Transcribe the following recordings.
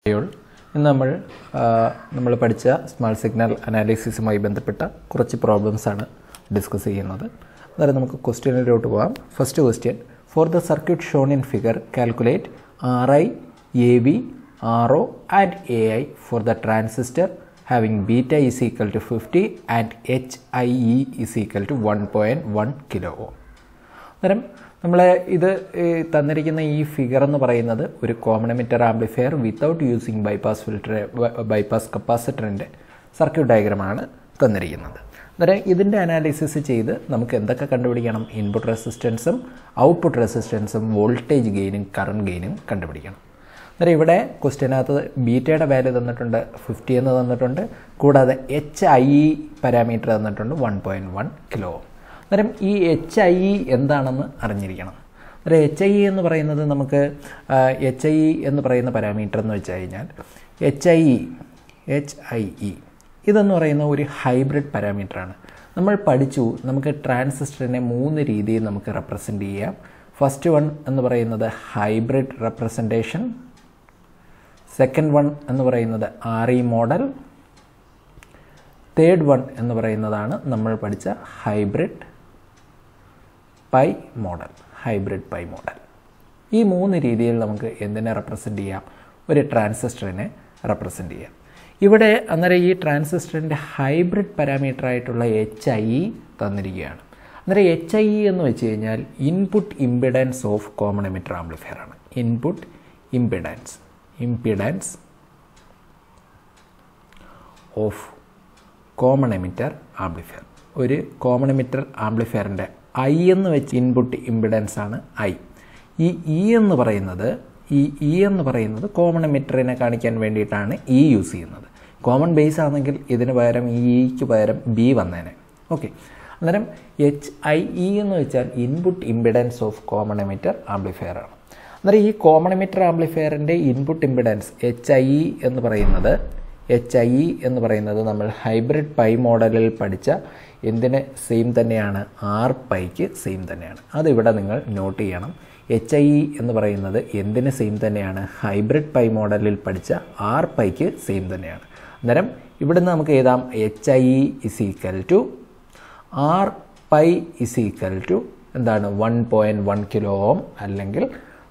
ഇന്ന് നമ്മൾ പഠിച്ച സ്മാൾ സിഗ്നൽ അനാലിസിസുമായി ബന്ധപ്പെട്ട കുറച്ച് പ്രോബ്ലംസ് ആണ് ഡിസ്കസ് ചെയ്യുന്നത്. അതായത് നമുക്ക് ക്വസ്റ്റ്യനിലോട്ട് പോകാം. First question, for the circuit shown in figure calculate RI, AV, RO and AI for the transistor having beta is equal to 50 and HIE is equal to 1.1 kilo ohm. അന്നേരം നമ്മൾ ഇത് തന്നിരിക്കുന്ന ഈ ഫിഗർ എന്ന് പറയുന്നത് ഒരു common emitter amplifier without using bypass കപ്പാസിറ്ററിൻ്റെ circuit ഡയഗ്രമാണ് തന്നിരിക്കുന്നത്. അന്നേരം ഇതിൻ്റെ അനാലിസിസ് ചെയ്ത് നമുക്ക് എന്തൊക്കെ കണ്ടുപിടിക്കണം? ഇൻപുട്ട് റെസിസ്റ്റൻസും ഔട്ട്പുട്ട് റെസിസ്റ്റൻസും വോൾട്ടേജ് ഗെയിനും കറണ്ട് ഗെയിനും കണ്ടുപിടിക്കണം. അന്നേരം ഇവിടെ ക്വസ്റ്റ്യനകത്ത് ബീറ്റയുടെ വാല്യൂ തന്നിട്ടുണ്ട് 50 എന്ന് തന്നിട്ടുണ്ട്. കൂടാതെ HIE പാരാമീറ്റർ തന്നിട്ടുണ്ട് 1.1 കിലോ ഓം. അന്നേരം ഈ HIE എന്താണെന്ന് അറിഞ്ഞിരിക്കണം. അന്നേരം HIE എന്ന് പറയുന്നത് നമുക്ക് HIE എന്ന് പറയുന്ന പാരാമീറ്റർ എന്ന് വെച്ച് കഴിഞ്ഞാൽ HIE ഇതെന്ന് പറയുന്ന ഒരു ഹൈബ്രിഡ് പാരാമീറ്ററാണ്. നമ്മൾ പഠിച്ചു നമുക്ക് ട്രാൻസിസ്റ്ററിനെ 3 രീതിയിൽ നമുക്ക് റെപ്രസെൻ്റ് ചെയ്യാം. ഫസ്റ്റ് വൺ എന്ന് പറയുന്നത് ഹൈബ്രിഡ് റെപ്രസെൻറ്റേഷൻ, സെക്കൻഡ് വൺ എന്ന് പറയുന്നത് RE മോഡൽ, തേർഡ് വൺ എന്ന് പറയുന്നതാണ് നമ്മൾ പഠിച്ച ഹൈബ്രിഡ് പൈ മോഡൽ. ഈ 3 രീതിയിൽ നമുക്ക് എന്തിനെ റെപ്രസെൻ്റ് ചെയ്യാം? ഒരു ട്രാൻസിസ്റ്ററിനെ റെപ്രസെൻ്റ് ചെയ്യാം. ഇവിടെ അന്നേരം ഈ ട്രാൻസിസ്റ്ററിൻ്റെ ഹൈബ്രിഡ് പാരാമീറ്റർ ആയിട്ടുള്ള HIE തന്നിരിക്കുകയാണ്. അന്നേരം HIE എന്ന് വെച്ച് കഴിഞ്ഞാൽ input impedance of common emitter amplifier ആണ്. Input impedance of common emitter amplifier. ഒരു കോമൺ എമിറ്റർ ആംപ്ലിഫയറിൻ്റെ I എന്ന് വെച്ച് ഇൻപുട്ട് ഇമ്പിഡൻസ് ആണ് I. ഈ E എന്ന് പറയുന്നത് കോമൺ എമിറ്ററിനെ കാണിക്കാൻ വേണ്ടിയിട്ടാണ് E യൂസ് ചെയ്യുന്നത്. കോമൺ ബേസ് ആണെങ്കിൽ ഇതിന് പകരം Eക്ക് പകരം B വന്നേനെ. ഓക്കെ, അന്നേരം HIE എന്ന് വെച്ചാൽ input impedance of common emitter amplifier ആണ്. അന്നേരം ഈ കോമൺ എമിറ്റർ ആംപ്ലിഫയറിൻ്റെ ഇൻപുട്ട് ഇമ്പിഡൻസ് HIE എന്ന് പറയുന്നത് നമ്മൾ ഹൈബ്രിഡ് പൈ മോഡലിൽ പഠിച്ച എന്തിന് സെയിം തന്നെയാണ്? RPiക്ക് സെയിം തന്നെയാണ്. അതിവിടെ നിങ്ങൾ നോട്ട് ചെയ്യണം. HIE എന്ന് പറയുന്നത് എന്തിന് സെയിം തന്നെയാണ്? ഹൈബ്രിഡ് പൈ മോഡലിൽ പഠിച്ച RPiക്ക് സെയിം തന്നെയാണ്. അന്നേരം ഇവിടുന്ന് നമുക്ക് എഴുതാം HIE is equal to RPi is equal to എന്താണ്? 1.1 കിലോ ഓം അല്ലെങ്കിൽ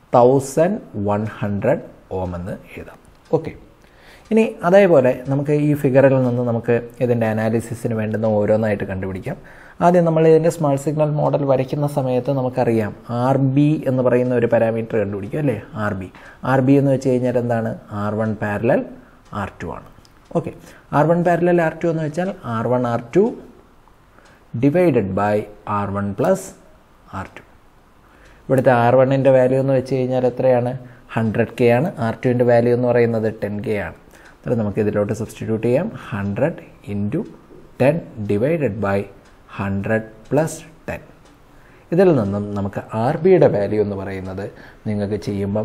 1100 ഓം എന്ന് എഴുതാം. ഓക്കെ, ഇനി അതേപോലെ നമുക്ക് ഈ ഫിഗറിൽ നിന്ന് നമുക്ക് ഇതിൻ്റെ അനാലിസിസിന് വേണ്ടുന്ന ഓരോന്നായിട്ട് കണ്ടുപിടിക്കാം. ആദ്യം നമ്മൾ ഇതിൻ്റെ സ്മാൾ സിഗ്നൽ മോഡൽ വരയ്ക്കുന്ന സമയത്ത് നമുക്കറിയാം RB എന്ന് പറയുന്ന ഒരു പാരാമീറ്റർ കണ്ടുപിടിക്കും അല്ലേ? RB എന്ന് വെച്ച് കഴിഞ്ഞാൽ എന്താണ്? R1 പാരലൽ R2 ആണ്. ഓക്കെ, R1 പാരലൽ R2 എന്ന് വെച്ചാൽ R1 R2 divided by R1 plus R2. ഇവിടുത്തെ R1ൻ്റെ വാല്യൂ എന്ന് വെച്ച് കഴിഞ്ഞാൽ എത്രയാണ്? 100K ആണ്. R2ൻ്റെ വാല്യൂ എന്ന് പറയുന്നത് 10K ആണ്. അതായത് നമുക്ക് ഇതിലോട്ട് സബ്സ്റ്റിറ്റ്യൂട്ട് ചെയ്യാം. 100 ഇൻറ്റു 10 ഡിവൈഡഡ് ബൈ 100 പ്ലസ് 10. ഇതിൽ നിന്നും നമുക്ക് RBയുടെ വാല്യൂ എന്ന് പറയുന്നത് നിങ്ങൾക്ക് ചെയ്യുമ്പം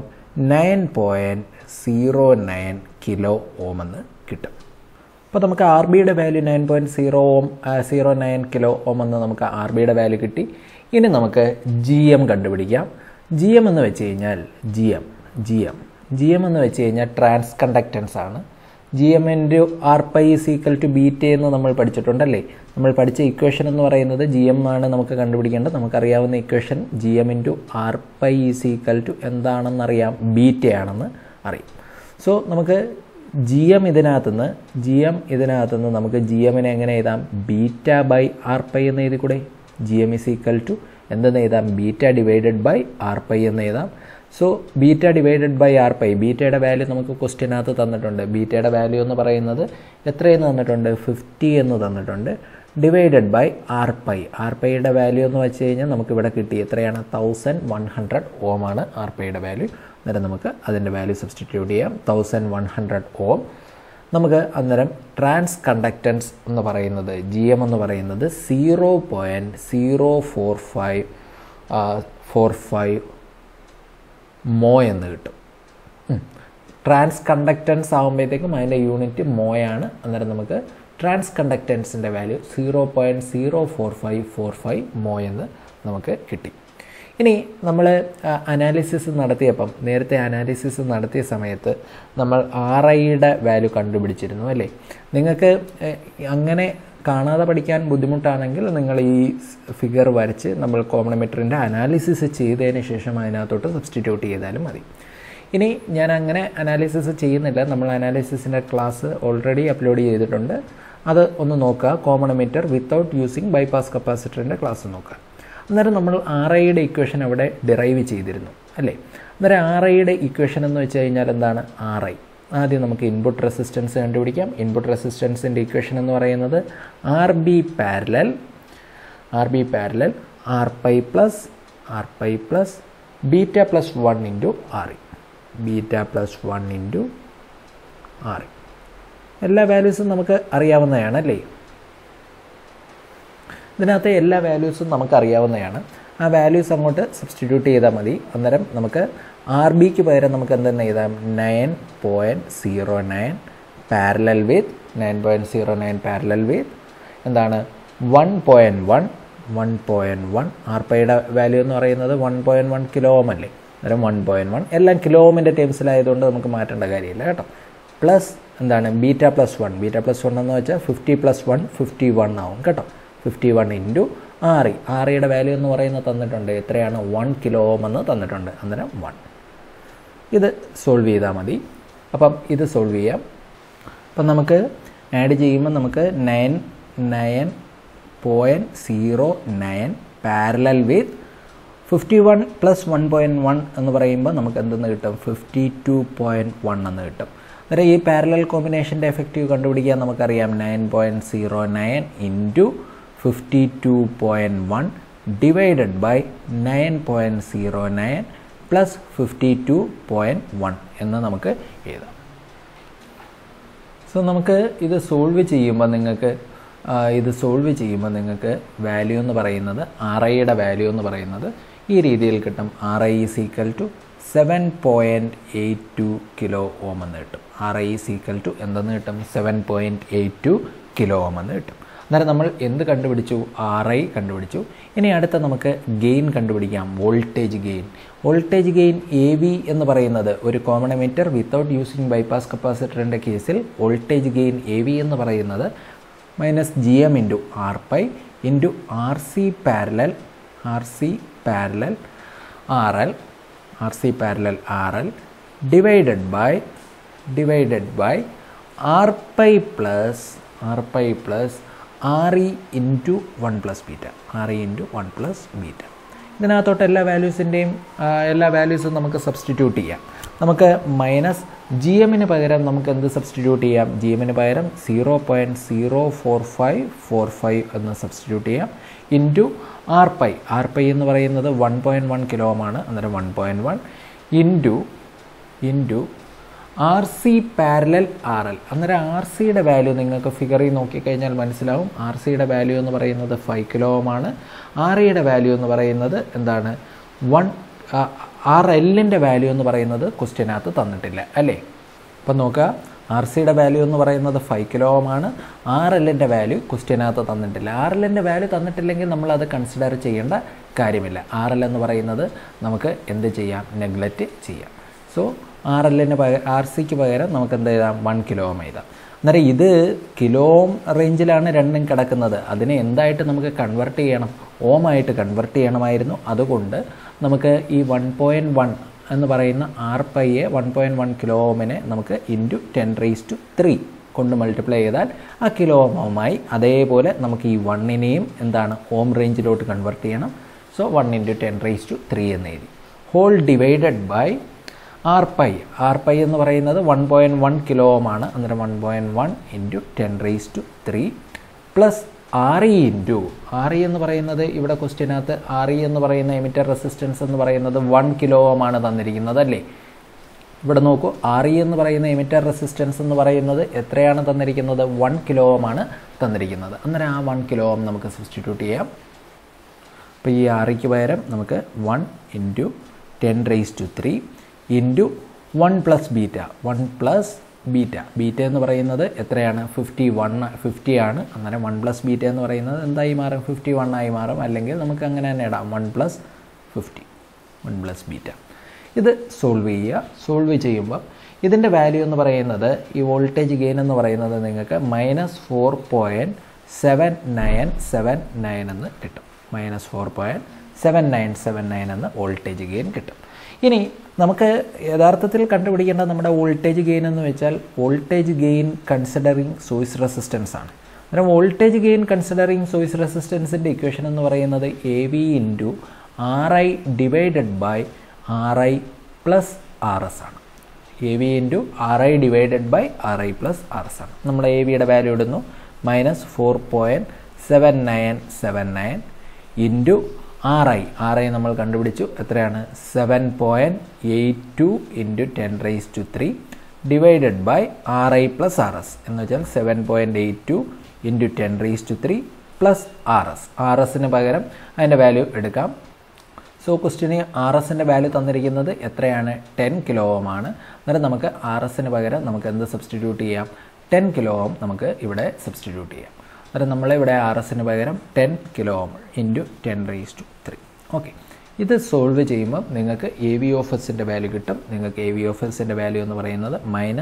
9.09 കിലോ ഓം എന്ന് കിട്ടും. അപ്പോൾ നമുക്ക് RBയുടെ വാല്യൂ 9.09 കിലോ ഓം എന്ന് നമുക്ക് RBയുടെ വാല്യൂ കിട്ടി. ഇനി നമുക്ക് GM കണ്ടുപിടിക്കാം. GM എന്ന് വെച്ച് കഴിഞ്ഞാൽ GM എന്ന് വെച്ച് കഴിഞ്ഞാൽ ട്രാൻസ് കണ്ടക്റ്റൻസ് ആണ്. GM into RPi is equal to beta എന്ന് നമ്മൾ പഠിച്ചിട്ടുണ്ടല്ലേ? നമ്മൾ പഠിച്ച ഇക്വേഷൻ എന്ന് പറയുന്നത് GM ആണ് നമുക്ക് കണ്ടുപിടിക്കേണ്ടത്. നമുക്കറിയാവുന്ന equation GM into RPi is equal to എന്താണെന്നറിയാം? ബീറ്റയാണെന്ന് അറിയാം. സോ നമുക്ക് GM ഇതിനകത്തുനിന്ന് നമുക്ക് GMനെ എങ്ങനെ എഴുതാം? ബീറ്റ ബൈ RPi എന്ന് എഴുതിക്കൂടെ? GM ഈസ് ഈക്വൽ ടു എന്തെന്ന് എഴുതാം? ബീറ്റ ഡിവൈഡഡ് ബൈ RPi എന്ന് എഴുതാം. So beta divided by RPi, ബീറ്റയുടെ വാല്യൂ നമുക്ക് ക്വസ്റ്റ്യനകത്ത് തന്നിട്ടുണ്ട്. ബീറ്റയുടെ വാല്യൂ എന്ന് പറയുന്നത് എത്രയെന്ന് തന്നിട്ടുണ്ട്? 50 എന്ന് തന്നിട്ടുണ്ട്. ഡിവൈഡഡ് ബൈ RPiയുടെ വാല്യൂ എന്ന് വെച്ച് കഴിഞ്ഞാൽ നമുക്കിവിടെ കിട്ടി എത്രയാണ്? 1100 ഓം ആണ് RPiയുടെ വാല്യൂ. അന്നേരം നമുക്ക് അതിൻ്റെ വാല്യൂ സബ്സ്റ്റിറ്റ്യൂട്ട് ചെയ്യാം. 1100 ഓം. നമുക്ക് അന്നേരം ട്രാൻസ് കണ്ടക്റ്റൻസ് എന്ന് പറയുന്നത് GM എന്ന് പറയുന്നത് 0.045 മോ എന്ന് കിട്ടും. ട്രാൻസ് കണ്ടക്റ്റൻസ് ആകുമ്പോഴത്തേക്കും അതിൻ്റെ യൂണിറ്റ് മോയാണ്. അന്നേരം നമുക്ക് ട്രാൻസ് കണ്ടക്റ്റൻസിൻ്റെ വാല്യൂ 0.04545 മോ എന്ന് നമുക്ക് കിട്ടി. ഇനി നമ്മൾ അനാലിസിസ് നടത്തിയപ്പം നേരത്തെ അനാലിസിസ് നടത്തിയ സമയത്ത് നമ്മൾ RIയുടെ വാല്യൂ കണ്ടുപിടിച്ചിരുന്നു അല്ലേ? നിങ്ങൾക്ക് അങ്ങനെ കാണാതെ പഠിക്കാൻ ബുദ്ധിമുട്ടാണെങ്കിൽ നിങ്ങൾ ഈ ഫിഗർ വരച്ച് നമ്മൾ കോംപ്ലിമെൻ്ററിൻ്റെ അനാലിസിസ് ചെയ്തതിന് ശേഷം അതിനകത്തോട്ട് സബ്സ്റ്റിറ്റ്യൂട്ട് ചെയ്താലും മതി. ഇനി ഞാൻ അങ്ങനെ അനാലിസിസ് ചെയ്യുന്നില്ല. നമ്മൾ അനാലിസിസിൻ്റെ ക്ലാസ് ഓൾറെഡി അപ്ലോഡ് ചെയ്തിട്ടുണ്ട്. അത് ഒന്ന് നോക്കുക. കോംപ്ലിമെൻ്റർ വിത്തൗട്ട് യൂസിങ് ബൈപ്പാസ് കപ്പാസിറ്ററിൻ്റെ ക്ലാസ് നോക്കുക. അന്നേരം നമ്മൾ RIയുടെ ഇക്വേഷൻ അവിടെ ഡിറൈവ് ചെയ്തിരുന്നു അല്ലേ? അന്നേരം RIയുടെ ഇക്വേഷൻ എന്ന് വെച്ച് കഴിഞ്ഞാൽ എന്താണ്? RI ആദ്യം നമുക്ക് ഇൻപുട്ട് റെസിസ്റ്റൻസ് കണ്ടുപിടിക്കാം. ഇൻപുട്ട് റെസിസ്റ്റൻസിൻ്റെ ഇക്വേഷൻ എന്ന് പറയുന്നത് RB parallel Rπ plus beta plus 1 into RE. Beta plus 1 into RE. എല്ലാ വാല്യൂസും നമുക്ക് അറിയാവുന്നതാണ് അല്ലേ? ഇതിനകത്ത് എല്ലാ വാല്യൂസും നമുക്ക് അറിയാവുന്നതാണ്. ആ വാല്യൂസ് അങ്ങോട്ട് സബ്സ്റ്റിറ്റ്യൂട്ട് ചെയ്താൽ മതി. അന്നേരം നമുക്ക് RBക്ക് പകരം നമുക്ക് എന്തെന്ന് എഴുതാം? 9.09 പാരലൽ വിത്ത് 9.09 പാരലൽ വിത്ത് എന്താണ്? 1.1 RPയുടെ വാല്യൂ എന്ന് പറയുന്നത് 1.1 കിലോ ഓം അല്ലേ? അന്നേരം 1.1 എല്ലാം കിലോ ഓമിൻ്റെ ടേംസിലായതുകൊണ്ട് നമുക്ക് മാറ്റേണ്ട കാര്യമില്ല കേട്ടോ. പ്ലസ് എന്താണ്? ബീറ്റ പ്ലസ് 1 എന്ന് വെച്ചാൽ 50 + 1 51 ആവും കേട്ടോ. 51 ഇൻറ്റു RE. REയുടെ വാല്യൂ എന്ന് പറയുന്നത് തന്നിട്ടുണ്ട്. എത്രയാണ്? 1 കിലോ ഓം എന്ന് തന്നിട്ടുണ്ട്. അന്നേരം 1. ഇത് സോൾവ് ചെയ്താൽ മതി. അപ്പം ഇത് സോൾവ് ചെയ്യാം. അപ്പം നമുക്ക് ആഡ് ചെയ്യുമ്പോൾ നമുക്ക് 9.09 പാരലൽ വിത്ത് 51 + 1.1 എന്ന് പറയുമ്പോൾ നമുക്ക് എന്തെന്ന് കിട്ടും? 52.1 എന്ന് കിട്ടും. അന്നേരം ഈ പാരലൽ കോമ്പിനേഷൻ്റെ എഫക്റ്റീവ് കണ്ടുപിടിക്കാൻ നമുക്കറിയാം 9.09 ഇൻറ്റു 52.1 ഡിവൈഡഡ് ബൈ 9.09 പ്ലസ് 52.1 എന്ന് നമുക്ക് എഴുതാം. സോ നമുക്ക് ഇത് സോൾവ് ചെയ്യുമ്പോൾ നിങ്ങൾക്ക് വാല്യൂ എന്ന് പറയുന്നത് RIയുടെ വാല്യൂ എന്ന് പറയുന്നത് ഈ രീതിയിൽ കിട്ടും. RI = 7.82 കിലോ ഓം എന്ന് കിട്ടും. RI = എന്തെന്ന് കിട്ടും? 7.82 കിലോ ഓം എന്ന് കിട്ടും. അന്നേരം നമ്മൾ എന്ത് കണ്ടുപിടിച്ചു? RI കണ്ടുപിടിച്ചു. ഇനി അടുത്ത നമുക്ക് ഗെയിൻ കണ്ടുപിടിക്കാം. വോൾട്ടേജ് ഗെയിൻ AV എന്ന് പറയുന്നത് ഒരു common emitter without using bypass കപ്പാസിറ്ററിൻ്റെ കേസിൽ വോൾട്ടേജ് ഗെയിൻ AV എന്ന് പറയുന്നത് -GM × Rπ × RC parallel RL divided by Rπ plus RE × 1 + beta. ഇതിനകത്തോട്ട് എല്ലാ വാല്യൂസും നമുക്ക് സബ്സ്റ്റിറ്റ്യൂട്ട് ചെയ്യാം. നമുക്ക് -GMന് പകരം നമുക്ക് എന്ത് സബ്സ്റ്റിറ്റ്യൂട്ട് ചെയ്യാം? GMന് പകരം 0.04545 എന്ന് സബ്സ്റ്റിറ്റ്യൂട്ട് ചെയ്യാം. ഇൻറ്റു Rπ എന്ന് പറയുന്നത് 1.1 കിലോ ഓം ആണ്. അന്നേരം 1.1 ഇൻറ്റു RC പാരലൽ RL. അന്നേരം RCയുടെ വാല്യൂ നിങ്ങൾക്ക് ഫിഗറിൽ നോക്കിക്കഴിഞ്ഞാൽ മനസ്സിലാവും. RCയുടെ വാല്യൂ എന്ന് പറയുന്നത് 5 കിലോ ഓം ആണ്. REയുടെ വാല്യൂ എന്ന് പറയുന്നത് എന്താണ്? RLൻ്റെ വാല്യൂ എന്ന് പറയുന്നത് ക്വസ്റ്റ്യനകത്ത് തന്നിട്ടില്ല അല്ലേ? അപ്പം നോക്കുക, RCയുടെ വാല്യൂ എന്ന് പറയുന്നത് 5 കിലോ ഓം ആണ്. RLൻ്റെ വാല്യൂ ക്വസ്റ്റ്യനകത്ത് തന്നിട്ടില്ല. RLൻ്റെ വാല്യൂ തന്നിട്ടില്ലെങ്കിൽ നമ്മളത് കൺസിഡർ ചെയ്യേണ്ട കാര്യമില്ല. RL എന്ന് പറയുന്നത് നമുക്ക് എന്ത് ചെയ്യാം? നെഗ്ലക്റ്റ് ചെയ്യാം. സോ RCക്ക് പകരം നമുക്ക് എന്ത് എഴുതാം? 1 കിലോ ഓം എഴുതാം. അന്നേരം ഇത് കിലോ ഓം റേഞ്ചിലാണ് രണ്ടും കിടക്കുന്നത്. അതിനെ എന്തായിട്ട് നമുക്ക് കൺവെർട്ട് ചെയ്യണം? ഓമായിട്ട് കൺവെർട്ട് ചെയ്യണമായിരുന്നു. അതുകൊണ്ട് നമുക്ക് ഈ 1.1 എന്ന് പറയുന്ന Rπയെ 1.1 കിലോ ഓമിനെ നമുക്ക് ഇൻറ്റു 10³ കൊണ്ട് മൾട്ടിപ്ലൈ ചെയ്താൽ ആ കിലോ ഓമായി. അതേപോലെ നമുക്ക് ഈ 1നെയും എന്താണ്? ഓം റേഞ്ചിലോട്ട് കൺവെർട്ട് ചെയ്യണം. സോ 1 × 10³ എന്ന് എഴുതി. ഹോൾ ഡിവൈഡഡ് ബൈ Rπ എന്ന് പറയുന്നത് 1.1 കിലോ ഓം ആണ്. അന്നേരം 1.1 × 10³ പ്ലസ് RE എന്ന് പറയുന്നത് ഇവിടെ ക്വസ്റ്റ്യനകത്ത് RE എന്ന് പറയുന്ന എമിറ്റർ റെസിസ്റ്റൻസ് എന്ന് പറയുന്നത് 1 കിലോ ഓം ആണ് തന്നിരിക്കുന്നത് അല്ലേ? ഇവിടെ നോക്കൂ, RE എന്ന് പറയുന്ന എമിറ്റർ റെസിസ്റ്റൻസ് എന്ന് പറയുന്നത് എത്രയാണ് തന്നിരിക്കുന്നത്? 1 കിലോ ഓം ആണ് തന്നിരിക്കുന്നത്. അന്നേരം ആ 1 കിലോ ഓം നമുക്ക് സബ്സ്റ്റിറ്റ്യൂട്ട് ചെയ്യാം. അപ്പോൾ ഈ REക്ക് പകരം നമുക്ക് 1 × 10³ ഇൻറ്റു 1 + ബീറ്റ. ബീറ്റ എന്ന് പറയുന്നത് എത്രയാണ്? 50 ആണ്. അന്നേരം 1 + ബീറ്റ എന്ന് പറയുന്നത് എന്തായി മാറും? 51 ആയി മാറും. അല്ലെങ്കിൽ നമുക്ക് അങ്ങനെ തന്നെ ഇടാം 1 + 50. 1 പ്ലസ് ബീറ്റ. ഇത് സോൾവ് ചെയ്യുമ്പോൾ ഇതിൻ്റെ വാല്യൂ എന്ന് പറയുന്നത് ഈ വോൾട്ടേജ് ഗെയിൻ എന്ന് പറയുന്നത് നിങ്ങൾക്ക് -4.7979 എന്ന് കിട്ടും. -4.7979 എന്ന വോൾട്ടേജ് ഗെയിൻ കിട്ടും. ഇനി നമുക്ക് യഥാർത്ഥത്തിൽ കണ്ടുപിടിക്കേണ്ട നമ്മുടെ വോൾട്ടേജ് ഗെയിൻ എന്ന് വെച്ചാൽ voltage gain considering source resistance ആണ്. അന്നേരം വോൾട്ടേജ് ഗെയിൻ കൺസിഡറിങ് സോഴ്സ് റെസിസ്റ്റൻസിൻ്റെ ഇക്വേഷൻ എന്ന് പറയുന്നത് AV × RI divided by RI plus RS ആണ്. AV × RI divided by RI plus RS ആണ്. നമ്മൾ AVയുടെ വാല്യൂ ഇടുന്നു -4.7979 ഇൻറ്റു RI നമ്മൾ കണ്ടുപിടിച്ചു. എത്രയാണ്? 7.82 × 10³ divided by RI plus RS എന്ന് വെച്ചാൽ 7.82 × 10³ പ്ലസ് RSന് പകരം അതിൻ്റെ വാല്യൂ എടുക്കാം. സോ ക്വസ്റ്റ്യന് RSൻ്റെ വാല്യൂ തന്നിരിക്കുന്നത് എത്രയാണ്? 10 കിലോ ഓം ആണ്. അന്നേരം നമുക്ക് RSന് പകരം നമുക്ക് എന്ത് സബ്സ്റ്റിറ്റ്യൂട്ട് ചെയ്യാം? 10 കിലോ ഓം നമുക്ക് ഇവിടെ സബ്സ്റ്റിറ്റ്യൂട്ട് ചെയ്യാം. അന്നേരം നമ്മളിവിടെ RSന് പകരം 10 കിലോ ഓം ഇൻറ്റു 10³ ഓക്കെ. ഇത് സോൾവ് ചെയ്യുമ്പോൾ നിങ്ങൾക്ക് AV/Sൻ്റെ വാല്യൂ കിട്ടും. നിങ്ങൾക്ക് AV/Sൻ്റെ വാല്യൂ എന്ന് പറയുന്നത്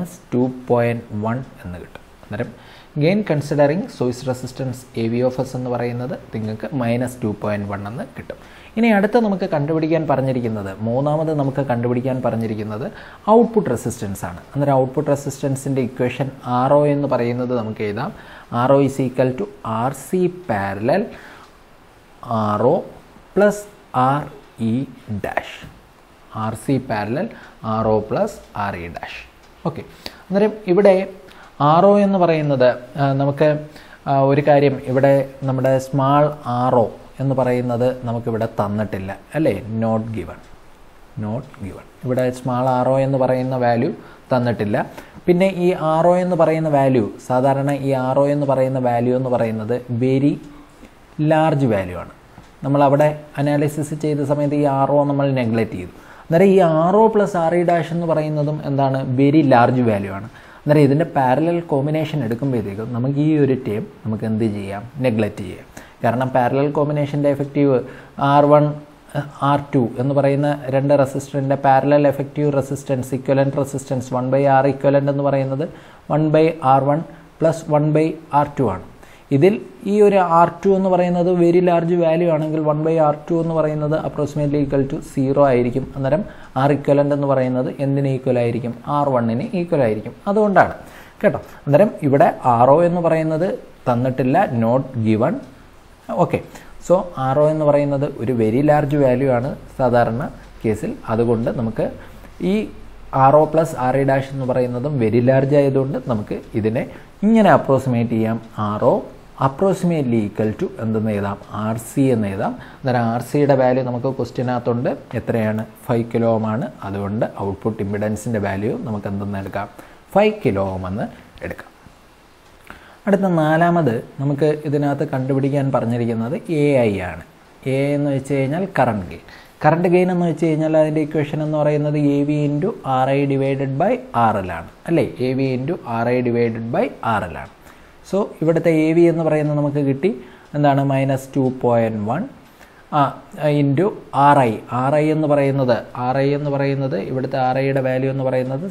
-2.1 എന്ന് കിട്ടും. അന്നേരം gain considering source resistance AV/S എന്ന് പറയുന്നത് നിങ്ങൾക്ക് -2.1 എന്ന് കിട്ടും. ഇനി അടുത്ത നമുക്ക് കണ്ടുപിടിക്കാൻ പറഞ്ഞിരിക്കുന്നത് നമുക്ക് കണ്ടുപിടിക്കാൻ പറഞ്ഞിരിക്കുന്നത് ഔട്ട്പുട്ട് റെസിസ്റ്റൻസ് ആണ്. അന്നേരം ഔട്ട്പുട്ട് റെസിസ്റ്റൻസിൻ്റെ ഇക്വേഷൻ RO എന്ന് പറയുന്നത് നമുക്ക് എഴുതാം. RO = RC parallel RO plus RE dash. RC parallel RO plus RE dash. Okay. അന്നേരം ഇവിടെ RO എന്ന് പറയുന്നത് നമുക്ക് ഒരു കാര്യം ഇവിടെ നമ്മുടെ സ്മാൾ RO എന്ന് പറയുന്നത് നമുക്കിവിടെ തന്നിട്ടില്ല അല്ലേ? Not given. ഇവിടെ സ്മാൾ RO എന്ന് പറയുന്ന വാല്യൂ തന്നിട്ടില്ല. പിന്നെ ഈ RO എന്ന് പറയുന്ന വാല്യൂ സാധാരണ ഈ RO എന്ന് പറയുന്ന വാല്യൂ എന്ന് പറയുന്നത് വെരി ലാർജ് വാല്യൂ ആണ്. നമ്മളവിടെ അനാലിസിസ് ചെയ്ത സമയത്ത് ഈ RO നമ്മൾ നെഗ്ലക്റ്റ് ചെയ്തു. അന്നേരം ഈ RO പ്ലസ് RE ഡാഷ് എന്ന് പറയുന്നതും എന്താണ്? വെരി ലാർജ് വാല്യൂ ആണ്. അന്നേരം ഇതിൻ്റെ പാരലൽ കോമ്പിനേഷൻ എടുക്കുമ്പോഴത്തേക്കും നമുക്ക് ഈ ഒരു ടേം നമുക്ക് എന്ത് ചെയ്യാം? നെഗ്ലക്റ്റ് ചെയ്യാം. കാരണം പാരലൽ കോമ്പിനേഷൻ്റെ എഫക്റ്റീവ് R1 R2 എന്ന് പറയുന്ന രണ്ട് റെസിസ്റ്ററിൻ്റെ parallel effective resistance equivalent resistance 1/R equivalent എന്ന് പറയുന്നത് 1/R1 പ്ലസ് 1/R2 ആണ്. ഇതിൽ ഈ ഒരു R2 എന്ന് പറയുന്നത് വെരി ലാർജ് വാല്യൂ ആണെങ്കിൽ 1/R2 എന്ന് പറയുന്നത് അപ്രോക്സിമേറ്റ്ലി ഈക്വൽ ടു 0 ആയിരിക്കും. അന്നേരം R ഇക്വലൻ്റ് എന്ന് പറയുന്നത് എന്തിന് ഈക്വൽ ആയിരിക്കും? R1ന് ഈക്വൽ ആയിരിക്കും. അതുകൊണ്ടാണ് കേട്ടോ. അന്നേരം ഇവിടെ RO എന്ന് പറയുന്നത് തന്നിട്ടില്ല, not given. Okay. So RO എന്ന് പറയുന്നത് ഒരു വെരി ലാർജ് വാല്യൂ ആണ് സാധാരണ കേസിൽ. അതുകൊണ്ട് നമുക്ക് ഈ RO പ്ലസ് RE ഡാഷ് എന്ന് പറയുന്നതും വെരി ലാർജ് ആയതുകൊണ്ട് നമുക്ക് ഇതിനെ ഇങ്ങനെ അപ്രോക്സിമേറ്റ് ചെയ്യാം. RO അപ്രോക്സിമേറ്റ്ലി ഈക്വൽ ടു എന്തെന്ന് എഴുതാം? RC എന്ന് എഴുതാം. അന്നേരം RCയുടെ വാല്യൂ നമുക്ക് ക്വസ്റ്റ്യനകത്തുണ്ട്. എത്രയാണ്? 5 കിലോ ഓം ആണ്. അതുകൊണ്ട് ഔട്ട്പുട്ട് ഇമ്പിഡൻസിൻ്റെ വാല്യൂ നമുക്ക് എന്തെന്ന് എടുക്കാം? 5 കിലോ ഓം എന്ന് എടുക്കാം. അടുത്ത നാലാമത് നമുക്ക് ഇതിനകത്ത് കണ്ടുപിടിക്കാൻ പറഞ്ഞിരിക്കുന്നത് AI ആണ്. AI എന്ന് വെച്ച് കഴിഞ്ഞാൽ കറണ്ട് ഗെയിൻ എന്ന് വെച്ച് കഴിഞ്ഞാൽ അതിൻ്റെ ഇക്വേഷൻ എന്ന് പറയുന്നത് AV × RI divided by RL ആണ് അല്ലേ? AV × RI divided by RL ആണ്. സോ ഇവിടുത്തെ AV എന്ന് പറയുന്നത് നമുക്ക് കിട്ടി എന്താണ്? -2.1 ഇൻറ്റു RI എന്ന് പറയുന്നത് ഇവിടുത്തെ RIയുടെ വാല്യൂ എന്ന് പറയുന്നത്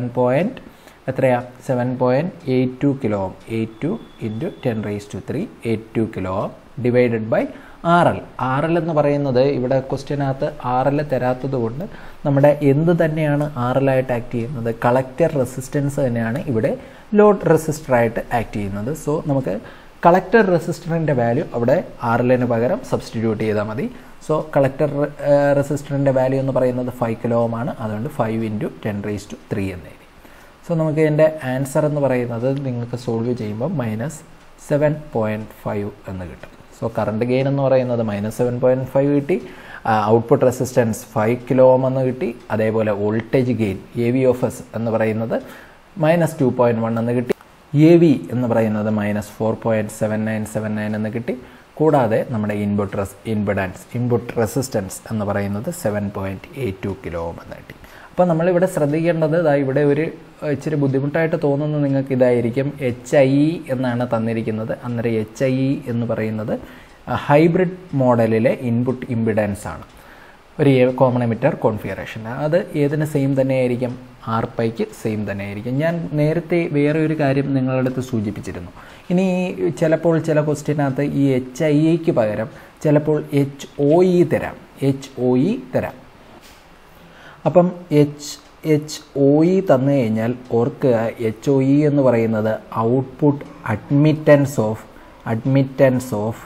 7.82 kilo ohm. 82 × 10³ 82 kilo ohm divided by RL എന്ന് പറയുന്നത് ഇവിടെ ക്വസ്റ്റ്യനകത്ത് RL തരാത്തത് കൊണ്ട് നമ്മുടെ എന്ത് തന്നെയാണ് RL ആയിട്ട് ആക്ട് ചെയ്യുന്നത്? കളക്ടർ റെസിസ്റ്റൻസ് തന്നെയാണ് ഇവിടെ ലോഡ് റെസിസ്റ്ററായിട്ട് ആക്ട് ചെയ്യുന്നത്. സോ നമുക്ക് കളക്ടർ റെസിസ്റ്ററിൻ്റെ വാല്യൂ അവിടെ RLന് പകരം സബ്സ്റ്റിറ്റ്യൂട്ട് ചെയ്താൽ മതി. സോ കളക്ടർ റെസിസ്റ്ററിൻ്റെ വാല്യൂ എന്ന് പറയുന്നത് 5 കിലോ ഓം ആണ്. അതുകൊണ്ട് 5 × 10³ എന്ന് എഴുതി. സോ നമുക്ക് ഇതിൻ്റെ ആൻസർ എന്ന് പറയുന്നത് നിങ്ങൾക്ക് സോൾവ് ചെയ്യുമ്പോൾ -7.5 എന്ന് കിട്ടും. സോ കറണ്ട് ഗെയിൻ എന്ന് പറയുന്നത് -7.5 കിട്ടി. ഔട്ട്പുട്ട് റെസിസ്റ്റൻസ് 5 കിലോ ഓം എന്ന് കിട്ടി. അതേപോലെ വോൾട്ടേജ് ഗെയിൻ AV/S എന്ന് പറയുന്നത് -2.1 എന്ന് കിട്ടി. AV എന്ന് പറയുന്നത് -4.7979 എന്ന് കിട്ടി. കൂടാതെ നമ്മുടെ ഇൻപുട്ട് റെസിസ്റ്റൻസ് എന്ന് പറയുന്നത് 7.82 കിലോ ഓം എന്ന് കിട്ടി. അപ്പോൾ നമ്മളിവിടെ ശ്രദ്ധിക്കേണ്ടത് ഇവിടെ ഒരു ഇച്ചിരി ബുദ്ധിമുട്ടായിട്ട് തോന്നുന്നത് നിങ്ങൾക്ക് ഇതായിരിക്കും. HIE എന്നാണ് തന്നിരിക്കുന്നത്. അന്നേരം HIE എന്ന് പറയുന്നത് ഹൈബ്രിഡ് മോഡലിലെ ഇൻപുട്ട് ഇമ്പിഡൻസ് ആണ്. ഒരു കോമൺ എമിറ്റർ കോൺഫിഗറേഷൻ. അത് ഏതിന് സെയിം തന്നെയായിരിക്കും? ആർ പൈക്ക് സെയിം തന്നെയായിരിക്കും. ഞാൻ നേരത്തെ വേറെ ഒരു കാര്യം നിങ്ങളുടെ അടുത്ത് സൂചിപ്പിച്ചിരുന്നു. ഇനി ചിലപ്പോൾ ചില ക്വസ്റ്റ്യനകത്ത് ഈ HIEക്ക് പകരം ചിലപ്പോൾ HOE തരാം. അപ്പം HOE തന്നു കഴിഞ്ഞാൽ ഓർക്കുക, HOE എന്ന് പറയുന്നത് output admittance of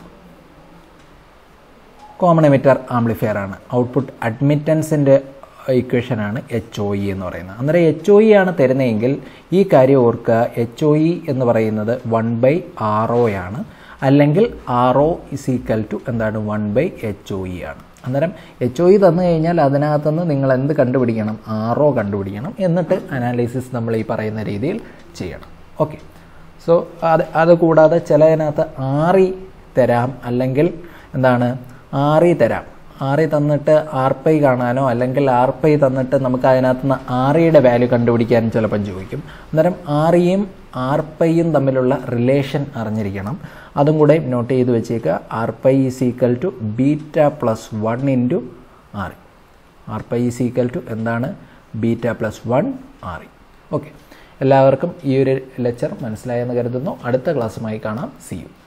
common emitter amplifier ആണ്. ഔട്ട്പുട്ട് അഡ്മിറ്റൻസിൻ്റെ ഇക്വേഷനാണ് HOE എന്ന് പറയുന്നത്. അന്നേരം HOE ആണ് തരുന്നതെങ്കിൽ ഈ കാര്യം ഓർക്കുക, HOE എന്ന് പറയുന്നത് 1/RO ആണ്, അല്ലെങ്കിൽ RO = എന്താണ്? 1/HOE ആണ്. അന്നേരം HOE തന്നു കഴിഞ്ഞാൽ അതിനകത്തുനിന്ന് നിങ്ങൾ എന്ത് കണ്ടുപിടിക്കണം? RO കണ്ടുപിടിക്കണം. എന്നിട്ട് അനാലിസിസ് നമ്മൾ ഈ പറയുന്ന രീതിയിൽ ചെയ്യണം. ഓക്കെ. സോ അത് കൂടാതെ ചിലതിനകത്ത് RE തരാം, അല്ലെങ്കിൽ എന്താണ് RE തരാം. RE തന്നിട്ട് RPi കാണാനോ അല്ലെങ്കിൽ RPi തന്നിട്ട് നമുക്ക് അതിനകത്ത് നിന്ന് REയുടെ വാല്യൂ കണ്ടുപിടിക്കാനും ചിലപ്പം ചോദിക്കും. അന്നേരം REയും RPiയും തമ്മിലുള്ള റിലേഷൻ അറിഞ്ഞിരിക്കണം. അതും കൂടെ നോട്ട് ചെയ്ത് വെച്ചേക്കുക. RPi = β+1 × RE. RPi = എന്താണ്? β+1 RE. ഓക്കെ. എല്ലാവർക്കും ഈ ഒരു ലെക്ചർ മനസ്സിലായെന്ന് കരുതുന്നു. അടുത്ത ക്ലാസ്സുമായി കാണാം. See you.